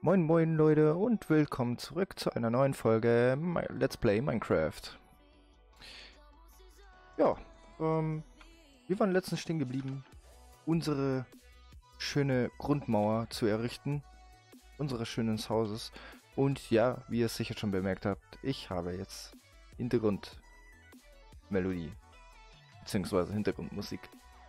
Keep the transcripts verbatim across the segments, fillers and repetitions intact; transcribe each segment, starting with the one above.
Moin moin Leute und willkommen zurück zu einer neuen Folge Mi- Let's Play Minecraft. Ja, ähm, wir waren letztens stehen geblieben, unsere schöne Grundmauer zu errichten, unseres schönen Hauses. Und ja, wie ihr es sicher schon bemerkt habt, ich habe jetzt Hintergrundmelodie, beziehungsweise Hintergrundmusik.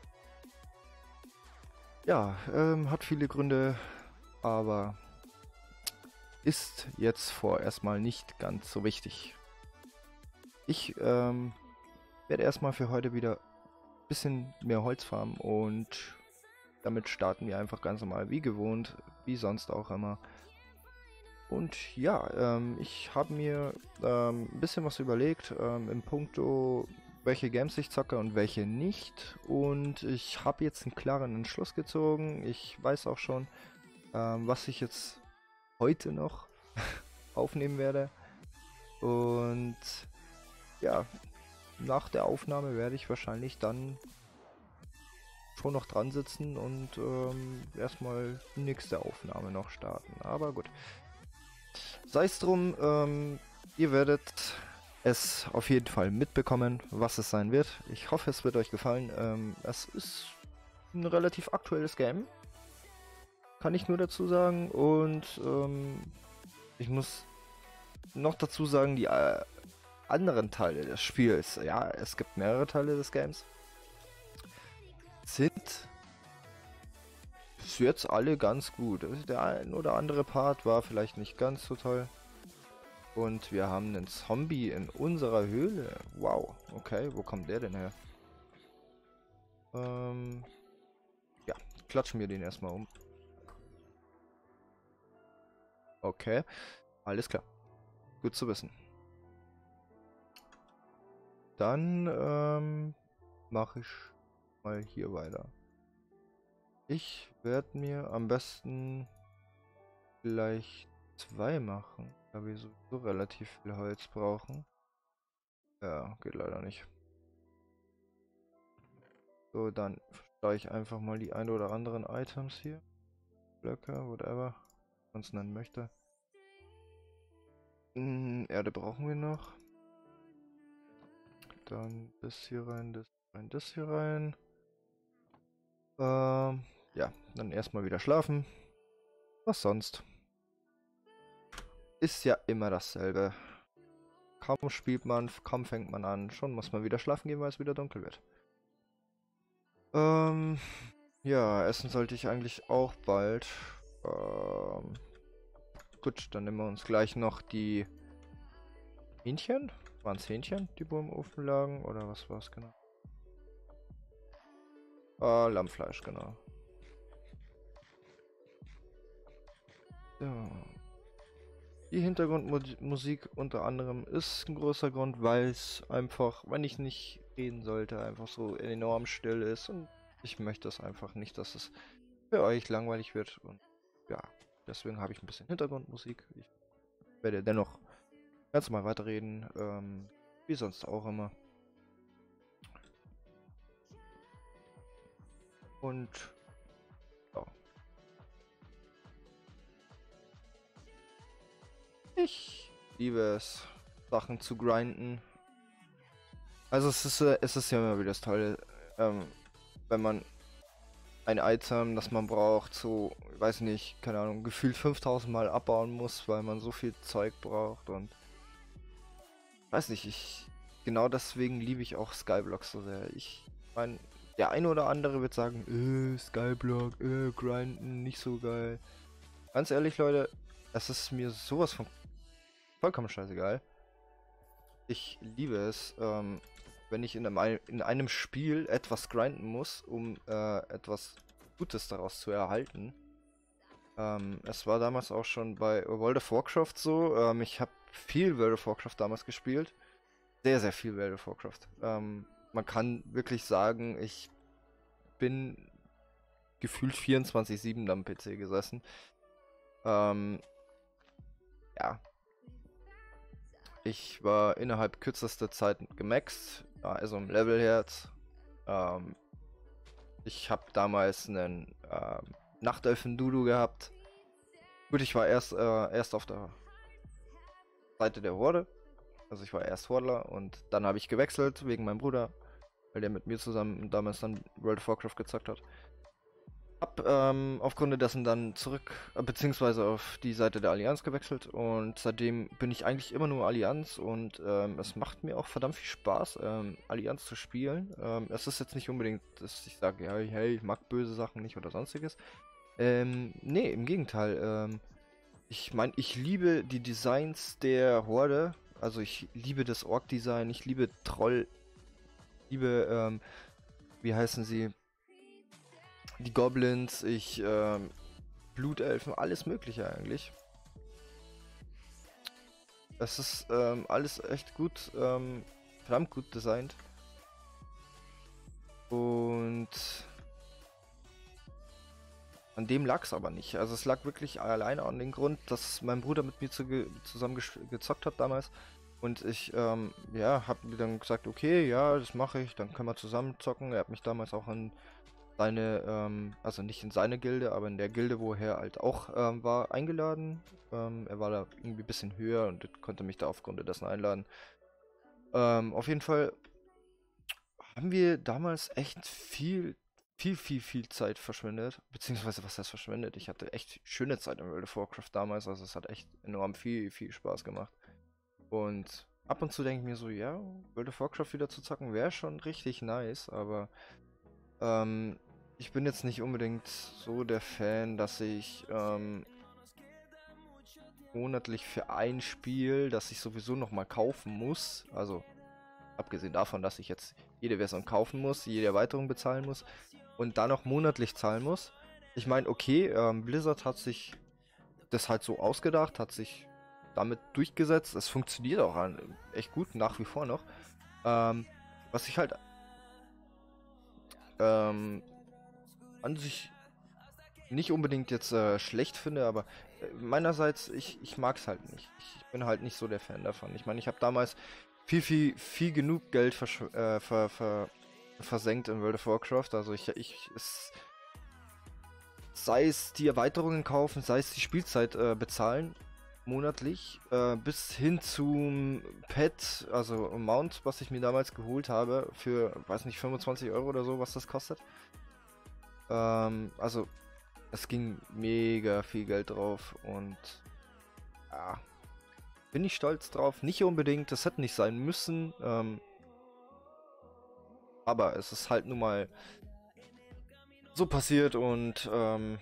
Ja, ähm, hat viele Gründe, aber ist jetzt vorerst mal nicht ganz so wichtig. Ich ähm, werde erstmal für heute wieder ein bisschen mehr Holz farmen und damit starten wir einfach ganz normal wie gewohnt, wie sonst auch immer. Und ja, ähm, ich habe mir ähm, ein bisschen was überlegt ähm, im Punkto, welche Games ich zocke und welche nicht. Und ich habe jetzt einen klaren Entschluss gezogen. Ich weiß auch schon, ähm, was ich jetzt heute noch aufnehmen werde. Und ja, nach der Aufnahme werde ich wahrscheinlich dann schon noch dran sitzen und ähm, erstmal die nächste Aufnahme noch starten. Aber gut. Sei es drum, ähm, ihr werdet es auf jeden Fall mitbekommen, was es sein wird. Ich hoffe, es wird euch gefallen. Ähm, es ist ein relativ aktuelles Game. Kann ich nur dazu sagen. Und ähm, ich muss noch dazu sagen, die äh, anderen Teile des Spiels, ja, es gibt mehrere Teile des Games, sind bis jetzt alle ganz gut. Also der ein oder andere Part war vielleicht nicht ganz so toll. Und wir haben einen Zombie in unserer Höhle. Wow, okay, wo kommt der denn her? Ähm, ja, klatschen wir den erstmal um. Okay, alles klar. Gut zu wissen. Dann ähm, mache ich mal hier weiter. Ich werde mir am besten gleich zwei machen, da wir sowieso relativ viel Holz brauchen. Ja, geht leider nicht. So, dann stelle ich einfach mal die ein oder anderen Items hier. Blöcke, whatever man es nennen möchte. Hm, Erde brauchen wir noch. Dann das hier rein, das rein, das hier rein. Ähm, ja, dann erstmal wieder schlafen. Was sonst? Ist ja immer dasselbe. Kaum spielt man, kaum fängt man an, schon muss man wieder schlafen gehen, weil es wieder dunkel wird. Ähm, ja, essen sollte ich eigentlich auch bald. Ähm, gut, dann nehmen wir uns gleich noch die Hähnchen? Waren es Hähnchen, die wo im Ofen lagen? Oder was war es genau? Ah, Lammfleisch, genau. So. Die Hintergrundmusik unter anderem ist ein großer Grund, weil es einfach, wenn ich nicht reden sollte, einfach so enorm still ist. Und ich möchte es einfach nicht, dass es für euch langweilig wird. Und ja, deswegen habe ich ein bisschen Hintergrundmusik. Ich werde dennoch ganz normal weiterreden, ähm, wie sonst auch immer. Und ja, ich liebe es, Sachen zu grinden. Also es ist, äh, es ist ja immer wieder das Tolle, ähm, wenn man ein Item, das man braucht, so, ich weiß nicht, keine Ahnung, gefühlt fünftausend Mal abbauen muss, weil man so viel Zeug braucht und weiß nicht, ich, genau deswegen liebe ich auch Skyblock so sehr. Ich meine, der eine oder andere wird sagen, äh, Skyblock, äh, grinden, nicht so geil. Ganz ehrlich, Leute, es ist mir sowas von vollkommen scheißegal. Ich liebe es, ähm, wenn ich in einem, in einem Spiel etwas grinden muss, um äh, etwas Gutes daraus zu erhalten. Ähm, es war damals auch schon bei World of Warcraft so. Ähm, ich habe viel World of Warcraft damals gespielt. Sehr, sehr viel World of Warcraft. Ähm, man kann wirklich sagen, ich bin gefühlt vierundzwanzig sieben am P C gesessen. Ähm, ja, ich war innerhalb kürzester Zeit gemaxt, also im Level jetzt. Ähm, ich habe damals einen ähm, Nachtelfen-Dudu gehabt. Gut, ich war erst, äh, erst auf der Seite der Horde. Also ich war erst Hordler und dann habe ich gewechselt wegen meinem Bruder, weil der mit mir zusammen damals dann World of Warcraft gezockt hat. Hab ähm, aufgrund dessen dann zurück, äh, beziehungsweise auf die Seite der Allianz gewechselt und seitdem bin ich eigentlich immer nur Allianz und ähm, es macht mir auch verdammt viel Spaß, ähm, Allianz zu spielen. Ähm, es ist jetzt nicht unbedingt, dass ich sage, hey, hey, ich mag böse Sachen nicht oder sonstiges. Ähm, nee, im Gegenteil. Ähm, ich meine, ich liebe die Designs der Horde. Also ich liebe das Ork-Design, ich liebe Troll, liebe, ähm, wie heißen sie? Die Goblins, ich, ähm, Blutelfen, alles Mögliche eigentlich. Es ist ähm, alles echt gut, ähm, verdammt gut designt. Und an dem lag es aber nicht. Also es lag wirklich alleine an dem Grund, dass mein Bruder mit mir zu ge zusammen gezockt hat damals. Und ich, ähm, ja, hab mir dann gesagt, okay, ja, das mache ich, dann können wir zusammen zocken. Er hat mich damals auch in seine, ähm, also nicht in seine Gilde, aber in der Gilde, wo er halt auch ähm, war, eingeladen. Ähm, er war da irgendwie ein bisschen höher und konnte mich da aufgrund dessen einladen. Ähm, auf jeden Fall haben wir damals echt viel, viel, viel, viel Zeit verschwendet. Beziehungsweise, was heißt verschwendet? Ich hatte echt schöne Zeit in World of Warcraft damals. Also es hat echt enorm viel, viel Spaß gemacht. Und ab und zu denke ich mir so, ja, World of Warcraft wieder zu zocken wäre schon richtig nice, aber ähm, ich bin jetzt nicht unbedingt so der Fan, dass ich ähm, monatlich für ein Spiel, das ich sowieso nochmal kaufen muss, also abgesehen davon, dass ich jetzt jede Version kaufen muss, jede Erweiterung bezahlen muss und dann noch monatlich zahlen muss. Ich meine, okay, ähm, Blizzard hat sich das halt so ausgedacht, hat sich damit durchgesetzt. Es funktioniert auch an, echt gut, nach wie vor noch. Ähm, was ich halt ähm, an sich nicht unbedingt jetzt äh, schlecht finde, aber äh, meinerseits, ich, ich mag es halt nicht. Ich, ich bin halt nicht so der Fan davon. Ich meine, ich habe damals viel, viel, viel genug Geld versch äh, ver ver versenkt in World of Warcraft. Also ich, ich, es, sei es die Erweiterungen kaufen, sei es die Spielzeit äh, bezahlen, monatlich, äh, bis hin zum Pet, also Mount, was ich mir damals geholt habe, für, weiß nicht, fünfundzwanzig Euro oder so, was das kostet. Ähm, also es ging mega viel Geld drauf und ja, bin ich stolz drauf. Nicht unbedingt, das hätte nicht sein müssen, ähm, aber es ist halt nun mal so passiert und ähm,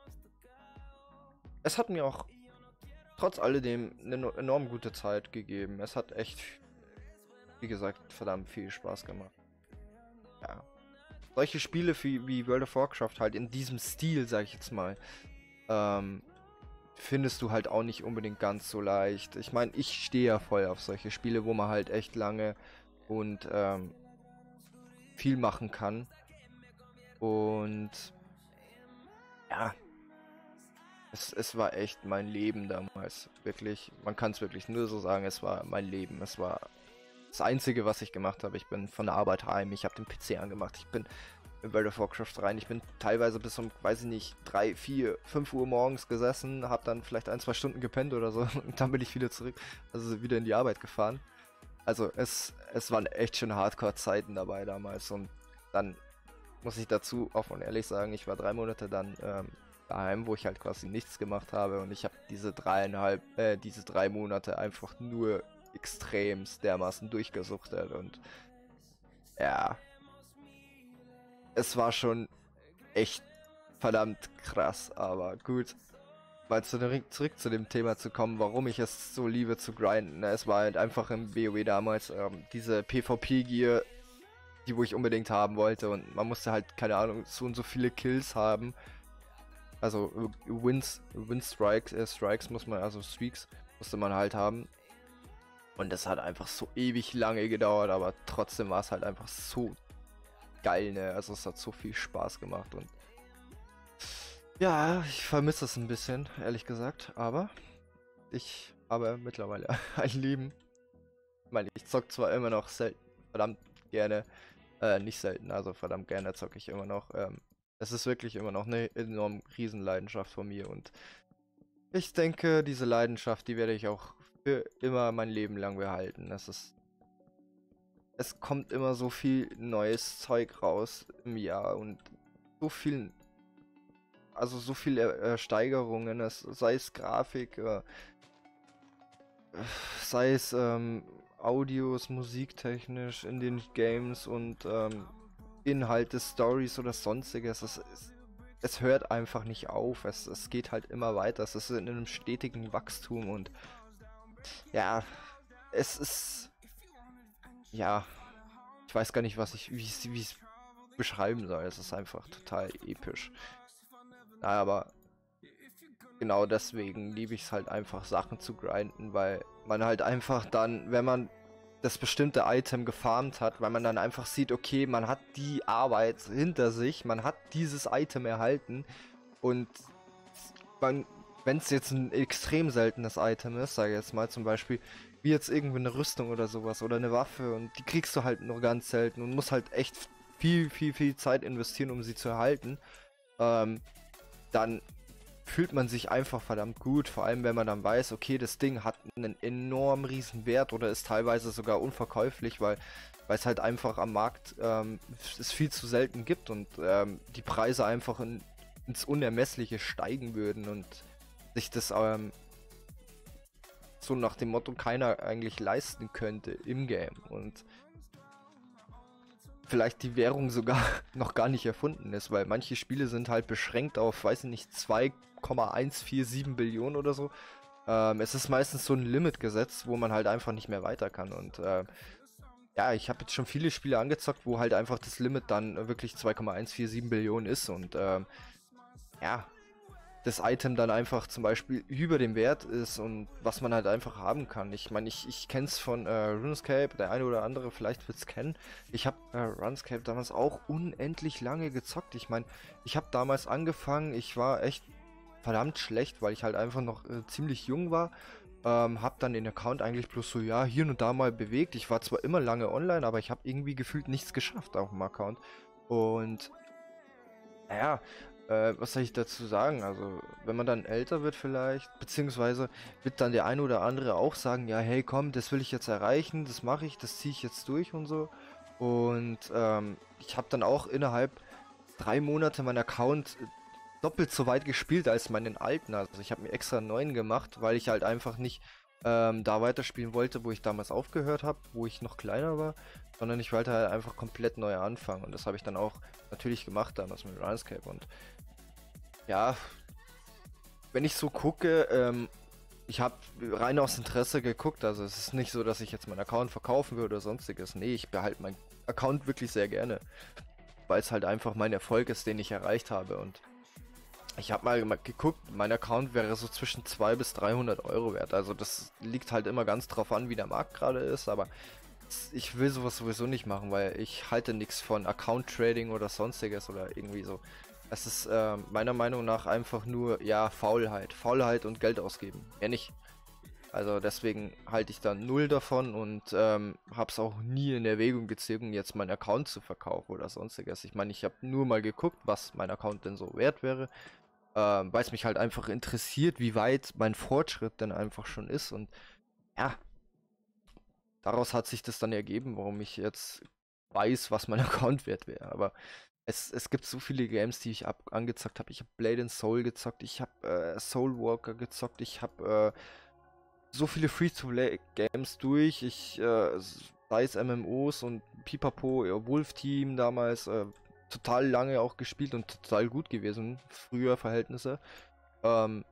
es hat mir auch trotz alledem eine no- enorm gute Zeit gegeben. Es hat echt, wie gesagt, verdammt viel Spaß gemacht. Ja. Solche Spiele wie, wie World of Warcraft halt in diesem Stil, sag ich jetzt mal, ähm, findest du halt auch nicht unbedingt ganz so leicht. Ich meine, ich stehe ja voll auf solche Spiele, wo man halt echt lange und ähm, viel machen kann. Und ja, es, es war echt mein Leben damals. Wirklich, man kann es wirklich nur so sagen, es war mein Leben. Es war das Einzige, was ich gemacht habe. Ich bin von der Arbeit heim, ich habe den P C angemacht, ich bin in World of Warcraft rein. Ich bin teilweise bis um, weiß ich nicht, drei, vier, fünf Uhr morgens gesessen, habe dann vielleicht ein, zwei Stunden gepennt oder so und dann bin ich wieder zurück, also wieder in die Arbeit gefahren. Also es, es waren echt schon Hardcore-Zeiten dabei damals und dann muss ich dazu offen und ehrlich sagen, ich war drei Monate dann ähm, daheim, wo ich halt quasi nichts gemacht habe und ich habe diese dreieinhalb, äh, diese drei Monate einfach nur extremst dermaßen durchgesuchtet und ja, es war schon echt verdammt krass, aber gut. Mal zurück, zurück zu dem Thema zu kommen, warum ich es so liebe zu grinden. Es war halt einfach im WoW damals ähm, diese PvP-Gier, die wo ich unbedingt haben wollte und man musste halt, keine Ahnung, so und so viele Kills haben. Also äh, Wins, Win Strikes, äh, Strikes muss man, also Streaks musste man halt haben. Und das hat einfach so ewig lange gedauert, aber trotzdem war es halt einfach so geil, ne? Also es hat so viel Spaß gemacht und ja, ich vermisse es ein bisschen, ehrlich gesagt, aber ich habe mittlerweile ein Leben. Ich meine, ich zock zwar immer noch selten, verdammt gerne, äh, nicht selten, also verdammt gerne zocke ich immer noch. Ähm, es ist wirklich immer noch eine enorm Riesenleidenschaft von mir und Ich denke, diese Leidenschaft, die werde ich auch für immer mein Leben lang behalten. Das ist, es kommt immer so viel neues Zeug raus im Jahr und so viel, also so viele äh, Steigerungen, es, sei es Grafik, äh, sei es ähm, Audios, musiktechnisch in den Games und ähm, Inhalte, Stories oder sonstiges. Es, es, es hört einfach nicht auf. Es, es geht halt immer weiter. Es ist in einem stetigen Wachstum und ja, es ist, ja, ich weiß gar nicht, was ich, wie ich es beschreiben soll. Es ist einfach total episch. Naja, aber genau deswegen liebe ich es halt einfach, Sachen zu grinden, weil man halt einfach dann, wenn man das bestimmte Item gefarmt hat, weil man dann einfach sieht, okay, man hat die Arbeit hinter sich, man hat dieses Item erhalten und man, wenn es jetzt ein extrem seltenes Item ist, sage ich jetzt mal zum Beispiel, wie jetzt irgendwie eine Rüstung oder sowas oder eine Waffe und die kriegst du halt nur ganz selten und musst halt echt viel, viel, viel Zeit investieren, um sie zu erhalten, ähm, dann fühlt man sich einfach verdammt gut, vor allem wenn man dann weiß, okay, das Ding hat einen enorm riesen Wert oder ist teilweise sogar unverkäuflich, weil weil es halt einfach am Markt ähm, es viel zu selten gibt und ähm, die Preise einfach in, ins Unermessliche steigen würden und sich das ähm, so nach dem Motto keiner eigentlich leisten könnte im Game und vielleicht die Währung sogar noch gar nicht erfunden ist, weil manche Spiele sind halt beschränkt auf, weiß ich nicht, zwei Komma eins vier sieben Billionen oder so. Ähm, es ist meistens so ein Limit gesetzt, wo man halt einfach nicht mehr weiter kann. Und äh, ja, ich habe jetzt schon viele Spiele angezockt, wo halt einfach das Limit dann wirklich zwei Komma eins vier sieben Billionen ist. Und ähm, ja, das Item dann einfach zum Beispiel über dem Wert ist und was man halt einfach haben kann. Ich meine, ich, ich kenne es von äh, RuneScape, der eine oder andere vielleicht wird es kennen. Ich habe äh, RuneScape damals auch unendlich lange gezockt. Ich meine, ich habe damals angefangen, ich war echt verdammt schlecht, weil ich halt einfach noch äh, ziemlich jung war. Ähm, hab dann den Account eigentlich bloß so, ja, hier und da mal bewegt. Ich war zwar immer lange online, aber ich habe irgendwie gefühlt nichts geschafft auf dem Account. Und naja, äh, was soll ich dazu sagen? Also, wenn man dann älter wird vielleicht, beziehungsweise wird dann der eine oder andere auch sagen, ja, hey, komm, das will ich jetzt erreichen, das mache ich, das ziehe ich jetzt durch und so. Und ähm, ich habe dann auch innerhalb drei Monate meinen Account äh, doppelt so weit gespielt als meinen alten. Also ich habe mir extra einen neuen gemacht, weil ich halt einfach nicht ähm, da weiterspielen wollte, wo ich damals aufgehört habe, wo ich noch kleiner war, sondern ich wollte halt einfach komplett neu anfangen. Und das habe ich dann auch natürlich gemacht damals mit RuneScape. Und ja, wenn ich so gucke, ähm, ich habe rein aus Interesse geguckt. Also es ist nicht so, dass ich jetzt meinen Account verkaufen würde oder sonstiges. Nee, ich behalte meinen Account wirklich sehr gerne, weil es halt einfach mein Erfolg ist, den ich erreicht habe. Und ich habe mal geguckt, mein Account wäre so zwischen zweihundert bis dreihundert Euro wert. Also das liegt halt immer ganz drauf an, wie der Markt gerade ist, aber ich will sowas sowieso nicht machen, weil ich halte nichts von Account Trading oder sonstiges oder irgendwie so. Es ist äh, meiner Meinung nach einfach nur, ja, Faulheit. Faulheit und Geld ausgeben. Mehr nicht. Also deswegen halte ich da null davon und ähm, habe es auch nie in Erwägung gezogen, jetzt meinen Account zu verkaufen oder sonstiges. Ich meine, ich habe nur mal geguckt, was mein Account denn so wert wäre, ähm, weil es mich halt einfach interessiert, wie weit mein Fortschritt denn einfach schon ist. Und ja, daraus hat sich das dann ergeben, warum ich jetzt weiß, was mein Account wert wäre. Aber es, es gibt so viele Games, die ich ab angezockt habe. Ich habe Blade and Soul gezockt, ich habe äh, Soul Walker gezockt, ich habe äh, so viele Free-to-Play-Games durch. Ich, äh, sei es M M Os und Pipapo, ja, Wolf Team damals, äh, total lange auch gespielt und total gut gewesen, früher Verhältnisse. Ähm,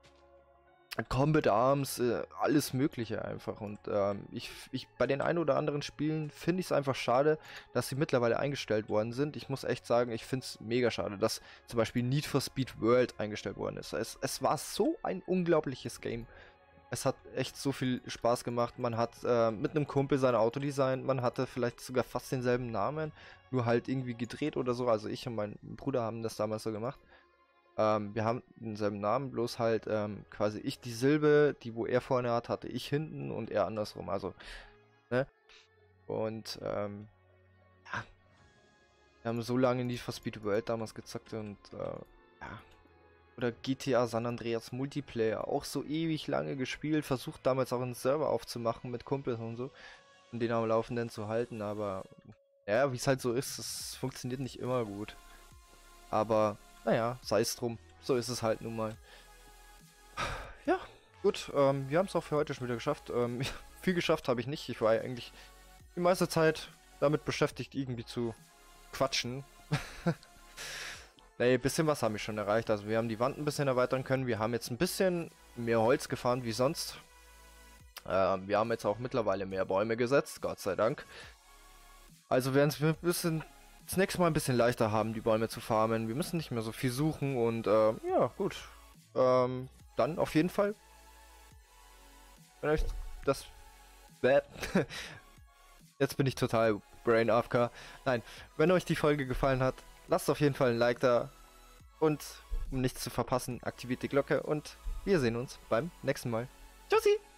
Combat Arms, äh, alles Mögliche einfach. Und ähm, ich, ich bei den ein oder anderen Spielen finde ich es einfach schade, dass sie mittlerweile eingestellt worden sind. Ich muss echt sagen, ich finde es mega schade, dass zum Beispiel Need for Speed World eingestellt worden ist. Es, es war so ein unglaubliches Game. Es hat echt so viel Spaß gemacht. Man hat äh, mit einem Kumpel sein Auto designt. Man hatte vielleicht sogar fast denselben Namen, nur halt irgendwie gedreht oder so. Also ich und mein Bruder haben das damals so gemacht. Ähm, wir haben denselben Namen, bloß halt ähm, quasi ich die Silbe, die wo er vorne hat, hatte ich hinten und er andersrum. Also, ne? Und ähm, ja, wir haben so lange Need for Speed World damals gezockt und äh, ja, Oder G T A San Andreas Multiplayer. Auch so ewig lange gespielt. Versucht damals auch einen Server aufzumachen mit Kumpels und so. Und den am Laufenden zu halten. Aber ja, wie es halt so ist, es funktioniert nicht immer gut. Aber naja, sei es drum. So ist es halt nun mal. Ja, gut. Ähm, wir haben es auch für heute schon wieder geschafft. Ähm, viel geschafft habe ich nicht. Ich war ja eigentlich die meiste Zeit damit beschäftigt, irgendwie zu quatschen. Nee, ein bisschen was haben wir schon erreicht. Also wir haben die Wand ein bisschen erweitern können. Wir haben jetzt ein bisschen mehr Holz gefahren wie sonst. Ähm, wir haben jetzt auch mittlerweile mehr Bäume gesetzt, Gott sei Dank. Also werden es ein bisschen das nächste Mal ein bisschen leichter haben, die Bäume zu farmen. Wir müssen nicht mehr so viel suchen und ähm, ja, gut. Ähm, dann auf jeden Fall. Wenn euch das... Bäh. Jetzt bin ich total Brain A F K. Nein, wenn euch die Folge gefallen hat, lasst auf jeden Fall ein Like da. Und um nichts zu verpassen, aktiviert die Glocke und wir sehen uns beim nächsten Mal. Tschüssi!